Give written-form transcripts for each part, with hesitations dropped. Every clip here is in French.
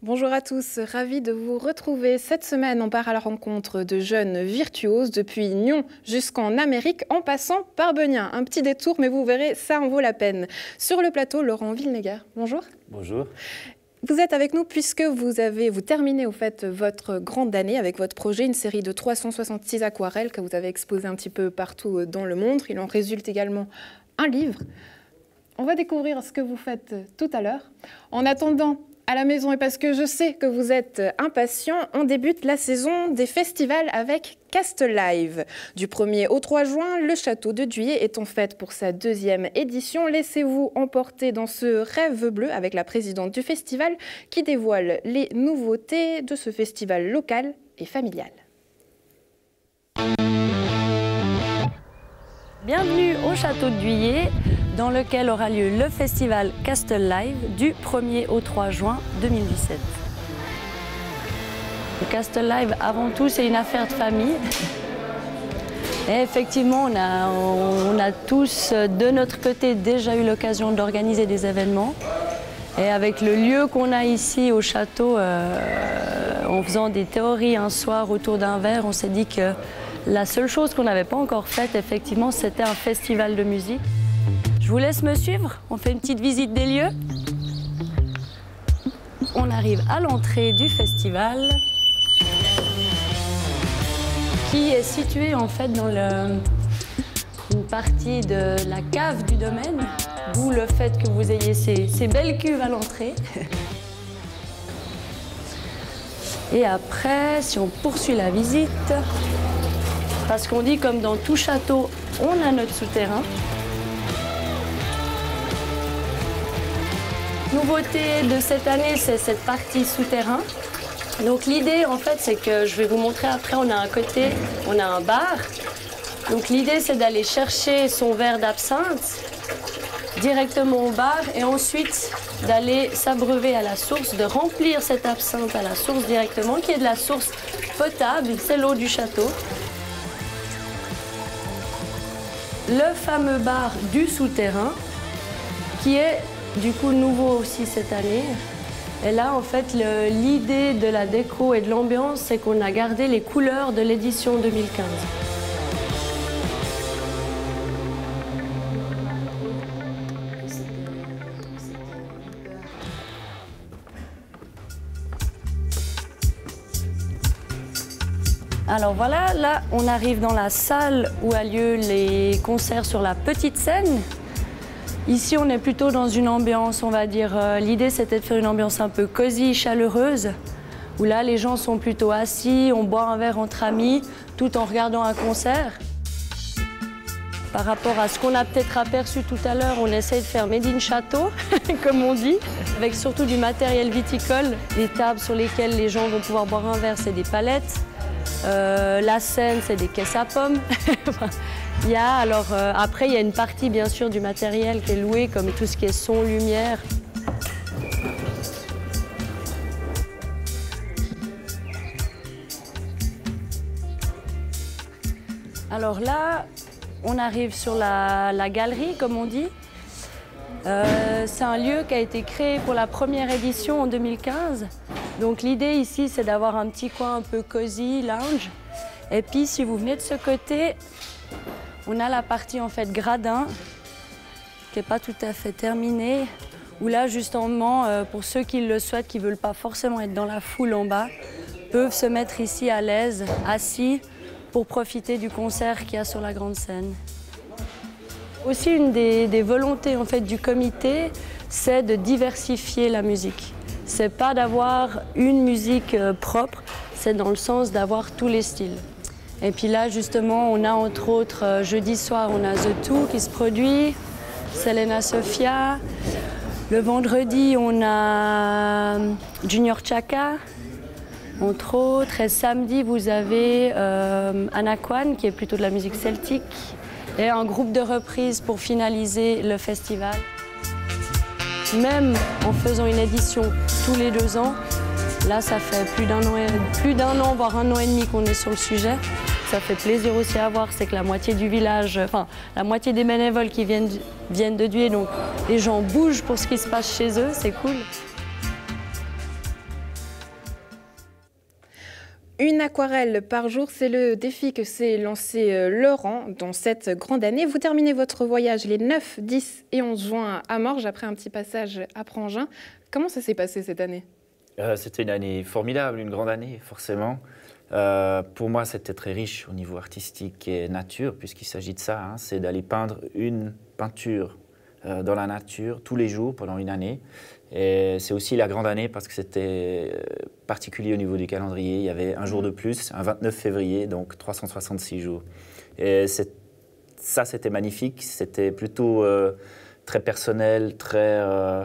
Bonjour à tous, ravi de vous retrouver. Cette semaine, on part à la rencontre de jeunes virtuoses depuis Nyon jusqu'en Amérique en passant par Beugnin. Un petit détour, mais vous verrez, ça en vaut la peine. Sur le plateau, Laurent Villeneguer. Bonjour. Bonjour. Vous êtes avec nous puisque vous terminez au fait votre grande année avec votre projet, une série de 366 aquarelles que vous avez exposées un petit peu partout dans le monde. Il en résulte également un livre. On va découvrir ce que vous faites tout à l'heure. En attendant, à la maison, et parce que je sais que vous êtes impatients, on débute la saison des festivals avec Castle Live. Du 1er au 3 juin, le château de Dhuyer est en fête pour sa 2e édition. Laissez-vous emporter dans ce rêve bleu avec la présidente du festival qui dévoile les nouveautés de ce festival local et familial. Bienvenue au château de Dhuyer, dans lequel aura lieu le festival Castle Live du 1er au 3 juin 2017. Le Castle Live, avant tout, c'est une affaire de famille. Et effectivement, on a tous, de notre côté, déjà eu l'occasion d'organiser des événements. Et avec le lieu qu'on a ici au château, en faisant des théories un soir autour d'un verre, on s'est dit que la seule chose qu'on n'avait pas encore faite, effectivement, c'était un festival de musique. Je vous laisse me suivre, on fait une petite visite des lieux. On arrive à l'entrée du festival, qui est situé en fait dans une partie de la cave du domaine, d'où le fait que vous ayez ces belles cuves à l'entrée. Et après, si on poursuit la visite, parce qu'on dit comme dans tout château, on a notre souterrain. Nouveauté de cette année, c'est cette partie souterrain. Donc l'idée, en fait, c'est que je vais vous montrer après, on a un côté, on a un bar. Donc l'idée, c'est d'aller chercher son verre d'absinthe directement au bar et ensuite d'aller s'abreuver à la source, de remplir cette absinthe à la source directement, qui est de la source potable, c'est l'eau du château. Le fameux bar du souterrain, qui est du coup nouveau aussi cette année. Et là, en fait, l'idée de la déco et de l'ambiance, c'est qu'on a gardé les couleurs de l'édition 2015. Alors voilà, là, on arrive dans la salle où a lieu les concerts sur la petite scène. Ici, on est plutôt dans une ambiance, on va dire, l'idée c'était de faire une ambiance un peu cosy, chaleureuse, où là, les gens sont plutôt assis, on boit un verre entre amis, tout en regardant un concert. Par rapport à ce qu'on a peut-être aperçu tout à l'heure, on essaye de faire made in château, comme on dit, avec surtout du matériel viticole. Les tables sur lesquelles les gens vont pouvoir boire un verre, c'est des palettes. La scène, c'est des caisses à pommes. Après, il y a une partie, bien sûr, du matériel qui est loué, comme tout ce qui est son, lumière. Alors là, on arrive sur la galerie, comme on dit. C'est un lieu qui a été créé pour la première édition en 2015. Donc l'idée ici, c'est d'avoir un petit coin un peu cosy, lounge. Et puis, si vous venez de ce côté, on a la partie en fait gradin, qui n'est pas tout à fait terminée, où là justement, pour ceux qui le souhaitent, qui ne veulent pas forcément être dans la foule en bas, peuvent se mettre ici à l'aise, assis, pour profiter du concert qu'il y a sur la grande scène. Aussi, une des volontés en fait, du comité, c'est de diversifier la musique. C'est pas d'avoir une musique propre, c'est dans le sens d'avoir tous les styles. Et puis là, justement, on a entre autres, jeudi soir, on a The Two qui se produit, Selena Sofia. Le vendredi, on a Junior Chaka, entre autres. Et samedi, vous avez Anaquan, qui est plutôt de la musique celtique. Et un groupe de reprises pour finaliser le festival. Même en faisant une édition tous les 2 ans, là, ça fait plus d'un an, voire 1 an et demi qu'on est sur le sujet. Ça fait plaisir aussi à voir, c'est que la moitié du village, enfin, la moitié des bénévoles qui viennent de Dhuyer, donc les gens bougent pour ce qui se passe chez eux, c'est cool. Une aquarelle par jour, c'est le défi que s'est lancé Laurent dans cette grande année. Vous terminez votre voyage les 9, 10 et 11 juin à Morges, après un petit passage à Prangin. Comment ça s'est passé cette année? C'était une année formidable, une grande année, forcément. Pour moi, c'était très riche au niveau artistique et nature, puisqu'il s'agit de ça, hein, c'est d'aller peindre une peinture dans la nature tous les jours pendant une année. Et c'est aussi la grande année parce que c'était particulier au niveau du calendrier. Il y avait un jour de plus, un 29 février, donc 366 jours. Et ça, c'était magnifique. C'était plutôt très personnel, très...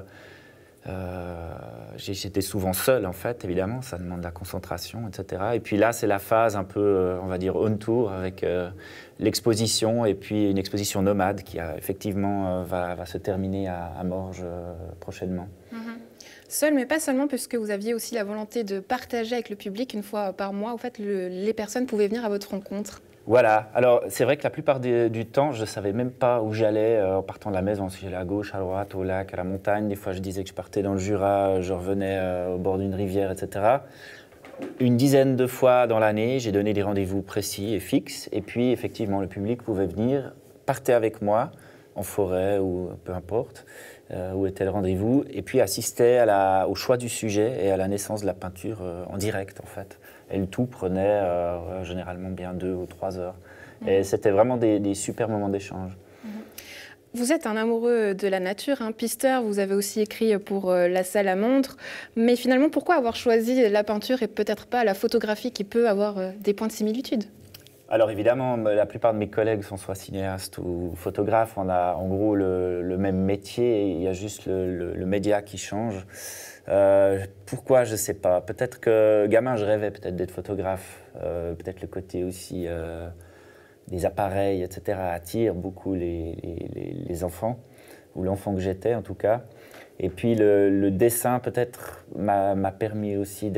j'étais souvent seul, en fait, évidemment. Ça demande de la concentration, etc. Et puis là, c'est la phase un peu, on va dire, on tour avec l'exposition et puis une exposition nomade qui, effectivement, va se terminer à Morges prochainement. Seul, mais pas seulement, puisque vous aviez aussi la volonté de partager avec le public une fois par mois. En fait, les personnes pouvaient venir à votre rencontre. Voilà. Alors, c'est vrai que la plupart du temps, je ne savais même pas où j'allais en partant de la maison. Si j'allais à gauche, à droite, au lac, à la montagne. Des fois, je disais que je partais dans le Jura, je revenais au bord d'une rivière, etc. Une dizaine de fois dans l'année, j'ai donné des rendez-vous précis et fixes. Et puis, effectivement, le public pouvait venir, partait avec moi, en forêt ou peu importe, où était le rendez-vous, et puis assister au choix du sujet et à la naissance de la peinture en direct, en fait. Et le tout prenait généralement bien 2 ou 3 heures. Et c'était vraiment des super moments d'échange. Vous êtes un amoureux de la nature, hein, pisteur, vous avez aussi écrit pour la Salamandre. Mais finalement, pourquoi avoir choisi la peinture et peut-être pas la photographie qui peut avoir des points de similitude? Alors évidemment, la plupart de mes collègues sont soit cinéastes ou photographes. On a en gros le même métier, il y a juste le média qui change. Pourquoi, je ne sais pas. Peut-être que gamin, je rêvais peut-être d'être photographe. Peut-être le côté aussi des appareils, etc. attire beaucoup les enfants, ou l'enfant que j'étais en tout cas. Et puis le dessin peut-être m'a permis aussi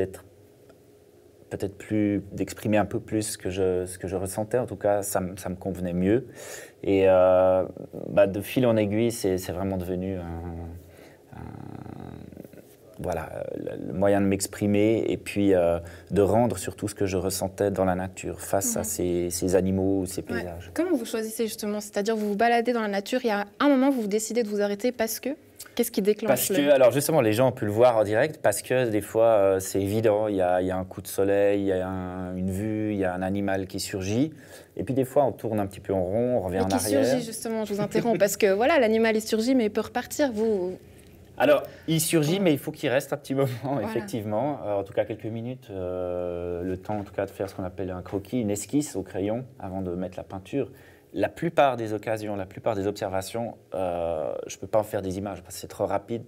d'exprimer un peu plus ce que je ressentais. En tout cas, ça me convenait mieux. Et de fil en aiguille, c'est vraiment devenu le moyen de m'exprimer et puis de rendre surtout ce que je ressentais dans la nature face à ces animaux ou ces paysages. Ouais. Comment vous choisissez justement? C'est-à-dire vous vous baladez dans la nature et à un moment, vous décidez de vous arrêter parce que? Qu'est-ce qui déclenche alors justement, les gens ont pu le voir en direct parce que des fois, c'est évident, il y a un coup de soleil, il y a une vue, il y a un animal qui surgit. Et puis des fois, on tourne un petit peu en rond, on revient en arrière. Qui surgit justement, je vous interromps, parce que voilà, l'animal il surgit mais il peut repartir. Alors, il surgit, mais il faut qu'il reste un petit moment, effectivement. En tout cas, quelques minutes, le temps en tout cas de faire ce qu'on appelle un croquis, une esquisse au crayon avant de mettre la peinture. La plupart des occasions, la plupart des observations, je ne peux pas en faire des images parce que c'est trop rapide.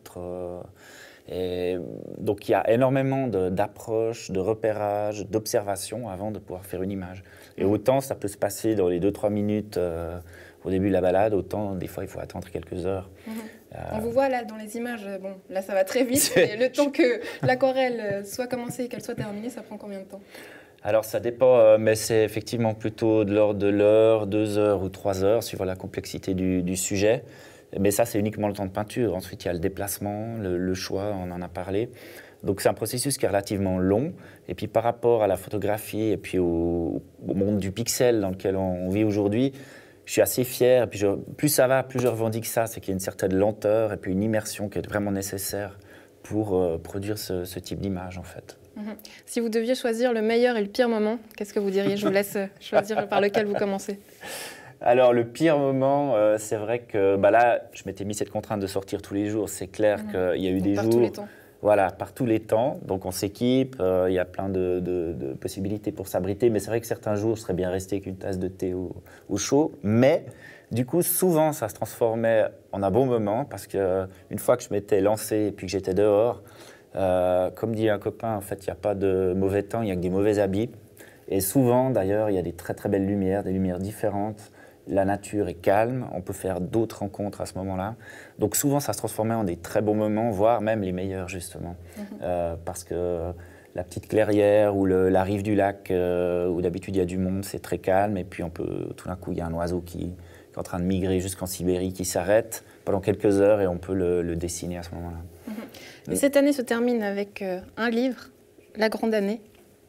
Et donc il y a énormément d'approches, de repérages, d'observations avant de pouvoir faire une image. Et autant ça peut se passer dans les 2-3 minutes au début de la balade, autant des fois il faut attendre quelques heures. On vous voit là dans les images, bon là ça va très vite, et le temps que l'aquarelle soit commencée et qu'elle soit terminée, ça prend combien de temps? Alors ça dépend, mais c'est effectivement plutôt de l'ordre de l'heure, 2 heures ou 3 heures, suivant la complexité du sujet. Mais ça, c'est uniquement le temps de peinture. Ensuite, il y a le déplacement, le choix, on en a parlé. Donc c'est un processus qui est relativement long. Et puis par rapport à la photographie et puis au monde du pixel dans lequel on vit aujourd'hui, je suis assez fier. Et puis plus ça va, plus je revendique ça, c'est qu'il y a une certaine lenteur et puis une immersion qui est vraiment nécessaire pour produire ce type d'image, en fait. Si vous deviez choisir le meilleur et le pire moment, qu'est-ce que vous diriez? Je vous laisse choisir par lequel vous commencez. Alors, le pire moment, c'est vrai que là, je m'étais mis cette contrainte de sortir tous les jours. C'est clair qu'il y a eu des jours... Par tous les temps. Voilà, par tous les temps. Donc, on s'équipe, il y a plein de possibilités pour s'abriter. Mais c'est vrai que certains jours, je serais bien resté avec une tasse de thé au chaud. Mais, du coup, souvent, ça se transformait en un bon moment parce qu'une fois que je m'étais lancé et puis que j'étais dehors, comme dit un copain, en fait, il n'y a pas de mauvais temps, il n'y a que des mauvais habits. Et souvent, d'ailleurs, il y a des très, très belles lumières, des lumières différentes. La nature est calme, on peut faire d'autres rencontres à ce moment-là. Donc souvent, ça se transformait en des très bons moments, voire même les meilleurs, justement. Parce que la petite clairière ou la rive du lac, où d'habitude il y a du monde, c'est très calme. Et puis tout d'un coup, il y a un oiseau qui est en train de migrer jusqu'en Sibérie, qui s'arrête pendant quelques heures et on peut le dessiner à ce moment-là. Et cette année se termine avec un livre, La Grande Année.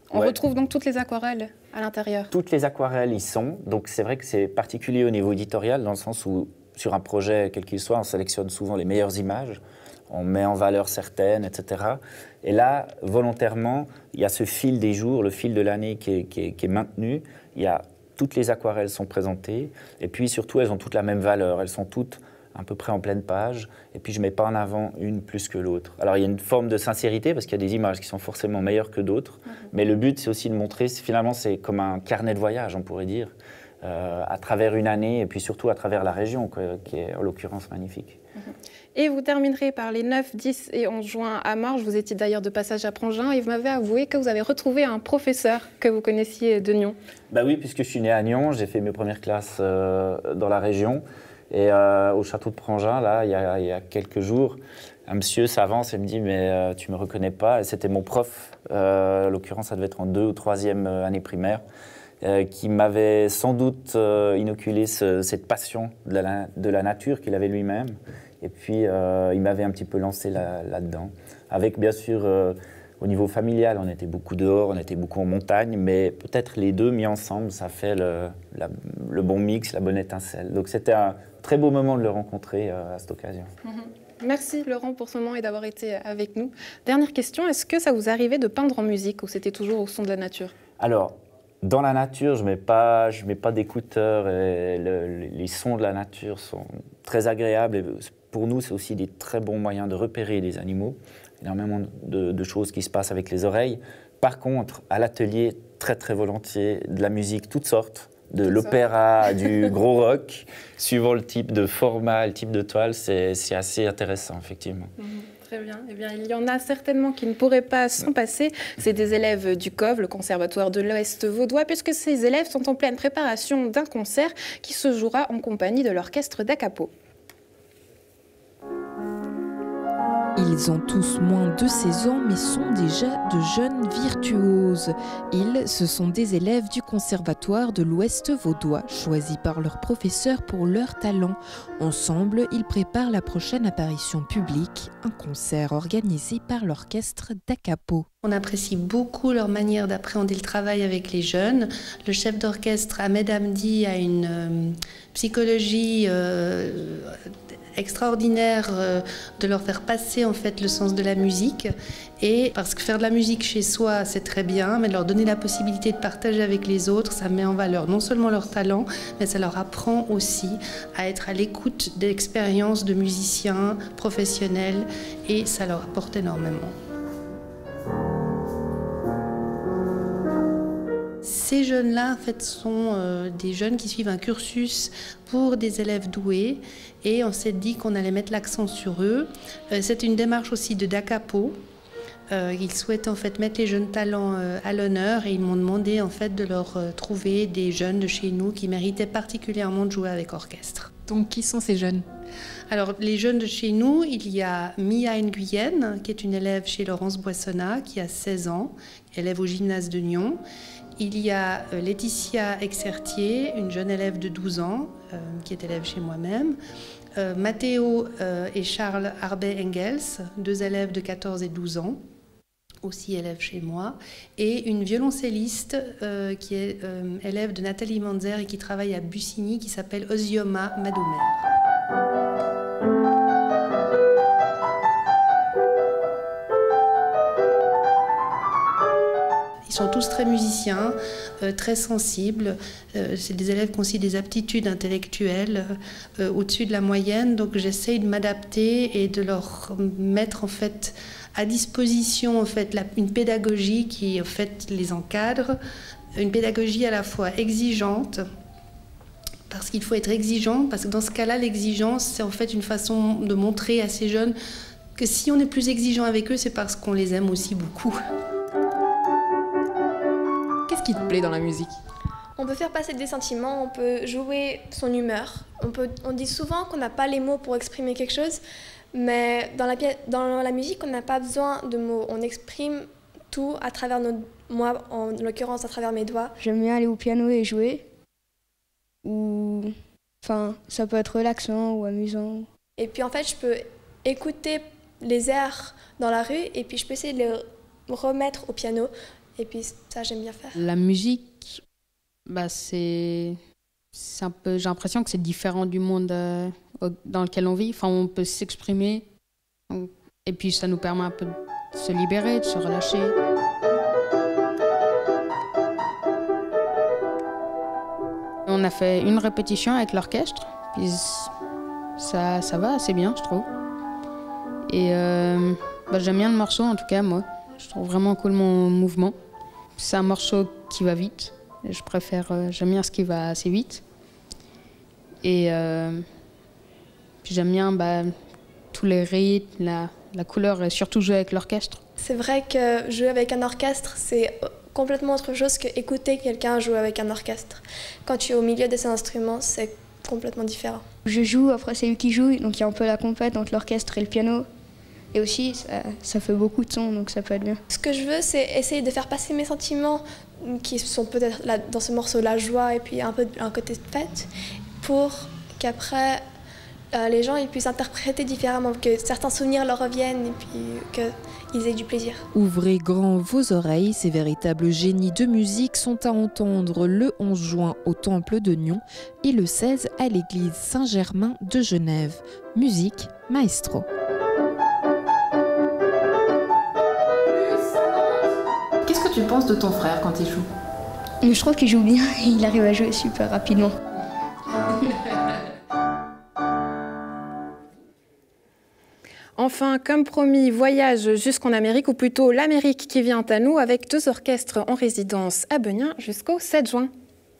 On retrouve donc toutes les aquarelles à l'intérieur. Toutes les aquarelles y sont. Donc c'est vrai que c'est particulier au niveau éditorial, dans le sens où sur un projet, quel qu'il soit, on sélectionne souvent les meilleures images, on met en valeur certaines, etc. Et là, volontairement, il y a ce fil des jours, le fil de l'année qui est maintenu. Toutes les aquarelles sont présentées, et puis surtout, elles ont toutes la même valeur. Elles sont toutes à peu près en pleine page, et puis je ne mets pas en avant une plus que l'autre. Alors il y a une forme de sincérité, parce qu'il y a des images qui sont forcément meilleures que d'autres, mais le but c'est aussi de montrer, finalement c'est comme un carnet de voyage, on pourrait dire, à travers une année, et puis surtout à travers la région, qui est en l'occurrence magnifique. Et vous terminerez par les 9, 10 et 11 juin à Morges. Vous étiez d'ailleurs de passage à Prangin, et vous m'avez avoué que vous avez retrouvé un professeur que vous connaissiez de Nyon. Bah oui, puisque je suis né à Nyon, j'ai fait mes premières classes dans la région. Et au château de Prangin, là, il y a quelques jours, un monsieur s'avance et me dit « mais tu ne me reconnais pas ?» Et c'était mon prof, en l'occurrence, ça devait être en 2e ou 3e année primaire, qui m'avait sans doute inoculé cette passion de la nature qu'il avait lui-même. Et puis, il m'avait un petit peu lancé là-dedans. Avec, bien sûr, au niveau familial, on était beaucoup dehors, on était beaucoup en montagne, mais peut-être les deux mis ensemble, ça fait le bon mix, la bonne étincelle. Donc c'était un très beau moment de le rencontrer à cette occasion. Merci Laurent pour ce moment et d'avoir été avec nous. Dernière question, est-ce que ça vous arrivait de peindre en musique ou c'était toujours au son de la nature? Alors, dans la nature, je mets pas d'écouteurs, et les sons de la nature sont très agréables. Et pour nous, c'est aussi des très bons moyens de repérer les animaux. Énormément de choses qui se passent avec les oreilles. Par contre, à l'atelier, très très volontiers, de la musique, toutes sortes, de l'opéra, du gros rock, suivant le type de format, le type de toile, c'est assez intéressant, effectivement. Très bien. Eh bien, il y en a certainement qui ne pourraient pas s'en passer. C'est des élèves du COV, le Conservatoire de l'Ouest vaudois, puisque ces élèves sont en pleine préparation d'un concert qui se jouera en compagnie de l'orchestre d'Acapo. Ils ont tous moins de 16 ans, mais sont déjà de jeunes virtuoses. Ce sont des élèves du Conservatoire de l'Ouest vaudois, choisis par leurs professeurs pour leur talent. Ensemble, ils préparent la prochaine apparition publique, un concert organisé par l'orchestre d'Acapo. On apprécie beaucoup leur manière d'appréhender le travail avec les jeunes. Le chef d'orchestre, Ahmed Hamdi, a une psychologie extraordinaire de leur faire passer en fait le sens de la musique, et parce que faire de la musique chez soi c'est très bien, mais de leur donner la possibilité de partager avec les autres, ça met en valeur non seulement leur talent, mais ça leur apprend aussi à être à l'écoute d'expériences de musiciens professionnels, et ça leur apporte énormément. Ces jeunes-là, en fait, sont des jeunes qui suivent un cursus pour des élèves doués, et on s'est dit qu'on allait mettre l'accent sur eux. C'est une démarche aussi de d'Acapo. Ils souhaitent en fait mettre les jeunes talents à l'honneur, et ils m'ont demandé en fait de leur trouver des jeunes de chez nous qui méritaient particulièrement de jouer avec orchestre. Donc qui sont ces jeunes ? Alors les jeunes de chez nous, il y a Mia Nguyen, qui est une élève chez Laurence Boissonnat, qui a 16 ans, élève au gymnase de Nyon. Il y a Laetitia Exertier, une jeune élève de 12 ans, qui est élève chez moi-même. Mathéo et Charles Arbet-Engels, 2 élèves de 14 et 12 ans, aussi élèves chez moi. Et une violoncelliste qui est élève de Nathalie Manzer et qui travaille à Bussigny, qui s'appelle Ozioma Madoumer. Ils sont tous très musiciens, très sensibles. C'est des élèves qui ont aussi des aptitudes intellectuelles au-dessus de la moyenne. Donc j'essaye de m'adapter et de leur mettre en fait à disposition en fait une pédagogie qui en fait les encadre, une pédagogie à la fois exigeante. Parce qu'il faut être exigeant, parce que dans ce cas-là, l'exigence, c'est en fait une façon de montrer à ces jeunes que si on est plus exigeant avec eux, c'est parce qu'on les aime aussi beaucoup. Qu'est-ce qui te plaît dans la musique ? On peut faire passer des sentiments, on peut jouer son humeur. On dit souvent qu'on n'a pas les mots pour exprimer quelque chose, mais dans la musique, on n'a pas besoin de mots. On exprime tout à travers moi, en l'occurrence à travers mes doigts. J'aime bien aller au piano et jouer. Enfin, ça peut être relaxant ou amusant. Et puis en fait, je peux écouter les airs dans la rue et puis je peux essayer de les remettre au piano. Et puis ça, j'aime bien faire. La musique, c'est un peu, j'ai l'impression que c'est différent du monde dans lequel on vit. Enfin, on peut s'exprimer et puis ça nous permet un peu de se libérer, de se relâcher. On a fait une répétition avec l'orchestre, puis ça va assez bien, je trouve. Et j'aime bien le morceau, en tout cas, moi. Je trouve vraiment cool mon mouvement. C'est un morceau qui va vite. J'aime bien ce qui va assez vite. Et puis j'aime bien tous les rythmes, la couleur, et surtout jouer avec l'orchestre. C'est vrai que jouer avec un orchestre, c'est complètement autre chose que écouter quelqu'un jouer avec un orchestre. Quand tu es au milieu de ces instruments, c'est complètement différent. Je joue, après c'est lui qui joue, donc il y a un peu la compète entre l'orchestre et le piano. Et aussi, ça fait beaucoup de sons, donc ça peut être bien. Ce que je veux, c'est essayer de faire passer mes sentiments, qui sont peut-être dans ce morceau la joie et puis un peu un côté de fête, pour qu'après les gens ils puissent interpréter différemment, que certains souvenirs leur reviennent et puis qu'ils aient du plaisir. Ouvrez grand vos oreilles, ces véritables génies de musique sont à entendre le 11 juin au Temple de Nyon et le 16 à l'église Saint-Germain de Genève. Musique Maestro. Qu'est-ce que tu penses de ton frère quand il joue? Mais je trouve qu'il joue bien, il arrive à jouer super rapidement. Enfin, comme promis, voyage jusqu'en Amérique, ou plutôt l'Amérique qui vient à nous, avec 2 orchestres en résidence à Beugnin jusqu'au 7 juin.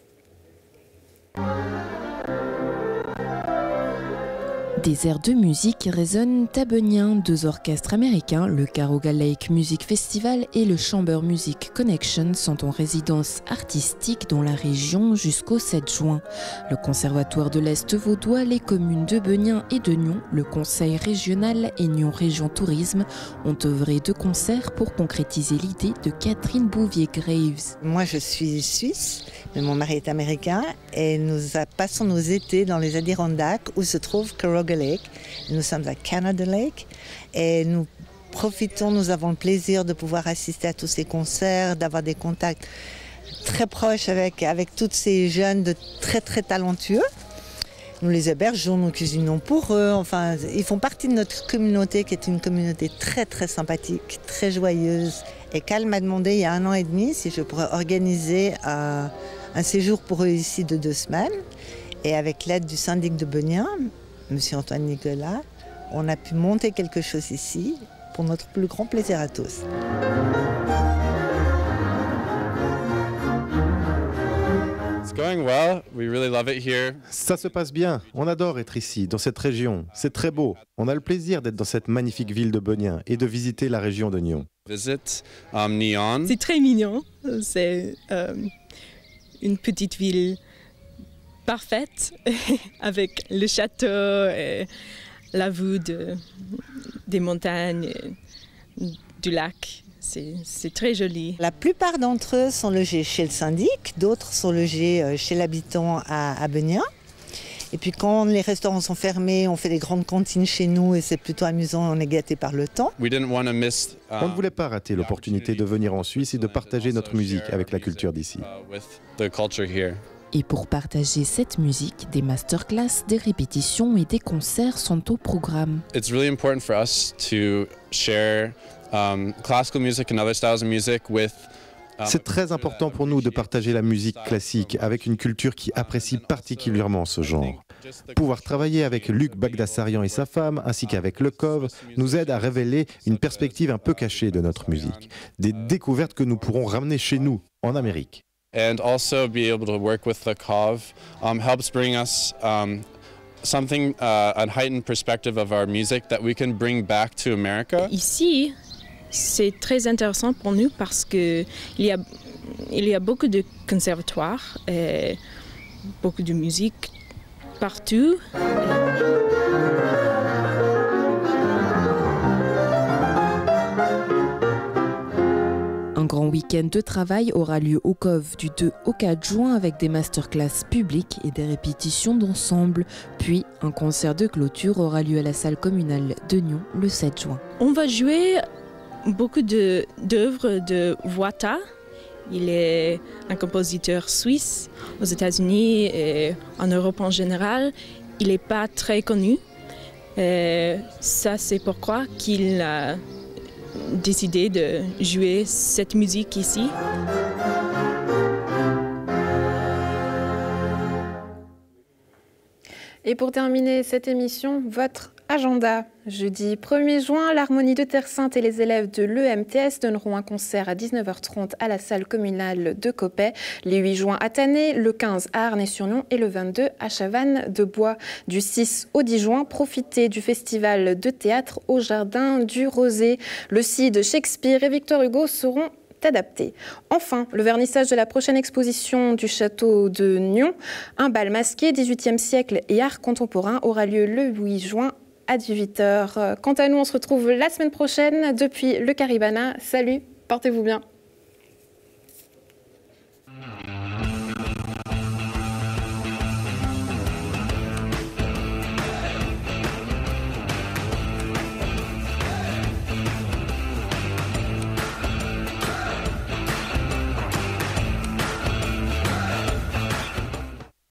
Des airs de musique résonnent à Beugnin. 2 orchestres américains, le Caroga Lake Music Festival et le Chamber Music Connection, sont en résidence artistique dans la région jusqu'au 7 juin. Le Conservatoire de l'Est vaudois, les communes de Beugnin et de Nyon, le Conseil régional et Nyon Région Tourisme ont œuvré de concert pour concrétiser l'idée de Catherine Bouvier-Graves. Moi, je suis suisse, mais mon mari est américain et nous passons nos étés dans les Adirondacks où se trouve Caroga Lake. Nous sommes à Canada Lake et nous profitons, nous avons le plaisir de pouvoir assister à tous ces concerts, d'avoir des contacts très proches avec tous ces jeunes de très très talentueux. Nous les hébergeons, nous cuisinons pour eux, enfin ils font partie de notre communauté qui est une communauté très très sympathique, très joyeuse. Et Cal m'a demandé il y a 1 an et demi si je pourrais organiser un séjour pour eux ici de 2 semaines. Et avec l'aide du syndic de Beugnin, M. Antoine Nicolas, on a pu monter quelque chose ici pour notre plus grand plaisir à tous. Ça se passe bien, on adore être ici, dans cette région, c'est très beau. On a le plaisir d'être dans cette magnifique ville de Beugnin et de visiter la région de Nyon. C'est très mignon, c'est une petite ville parfaite avec le château et la vue des montagnes, du lac. C'est très joli. La plupart d'entre eux sont logés chez le syndic, d'autres sont logés chez l'habitant à Beugnin. Et puis quand les restaurants sont fermés, on fait des grandes cantines chez nous et c'est plutôt amusant, on est gâtés par le temps. On ne voulait pas rater l'opportunité de venir en Suisse et de partager notre musique avec la culture d'ici. Et pour partager cette musique, des masterclass, des répétitions et des concerts sont au programme. It's really important for us to share classical music and other styles of music with C'est très important pour nous de partager la musique classique avec une culture qui apprécie particulièrement ce genre. Pouvoir travailler avec Luc Bagdasarian et sa femme, ainsi qu'avec Le Cove, nous aide à révéler une perspective un peu cachée de notre musique. Des découvertes que nous pourrons ramener chez nous, en Amérique. And also be able to work with the Cove helps bring us something, a heightened perspective of our music that we can bring back to America. Ici, c'est très intéressant pour nous parce qu'il y a beaucoup de conservatoires et beaucoup de musique partout. Un grand week-end de travail aura lieu au Cove du 2 au 4 juin avec des masterclass publiques et des répétitions d'ensemble. Puis, un concert de clôture aura lieu à la salle communale de Nyon le 7 juin. On va jouer beaucoup d'œuvres de Wata Il est un compositeur suisse aux États-Unis et en Europe en général. Il n'est pas très connu. Ça, c'est pourquoi qu'il a décidé de jouer cette musique ici. Et pour terminer cette émission, votre agenda. Jeudi 1er juin, l'Harmonie de Terre Sainte et les élèves de l'EMTS donneront un concert à 19h30 à la salle communale de Coppet. Les 8 juin à Tannay, le 15 à Arnay-sur-Nion et le 22 à Chavannes-de-Bois. Du 6 au 10 juin, profitez du festival de théâtre au Jardin du Rosé. Le Cid, Shakespeare et Victor Hugo seront adapté. Enfin, le vernissage de la prochaine exposition du château de Nyon, un bal masqué 18e siècle et art contemporain, aura lieu le 8 juin à 18h. Quant à nous, on se retrouve la semaine prochaine depuis le Caribana. Salut, portez-vous bien.